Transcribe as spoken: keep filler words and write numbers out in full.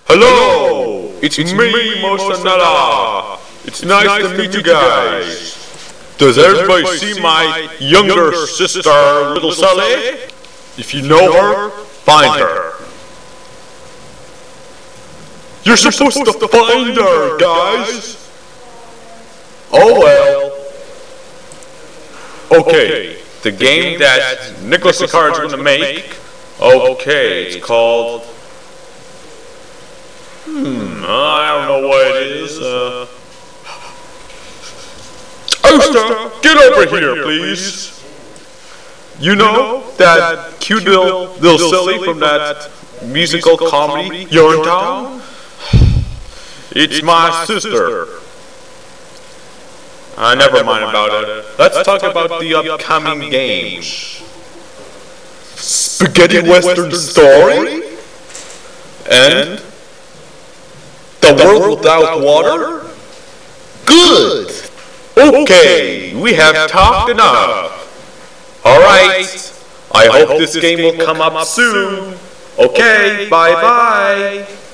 Hello, it's me, MOOSINLA. It's nice to meet you guys. Does everybody see my younger sister, little Sally? If you know her, find her. You're supposed to find her, guys. Oh well. Okay, the game that Nicholas the Card's gonna make. Okay, it's called. Hmm, I don't know what it is. Uh, Oster, get over here, please. You know that cute little, little silly from that musical comedy, You're in Town? It's my sister. Uh, never mind about it. Let's talk about the upcoming games. Spaghetti Western Story? And The World Without Water? Good! Okay, we have talked enough. Alright, I hope this game will come up soon. Okay, bye-bye.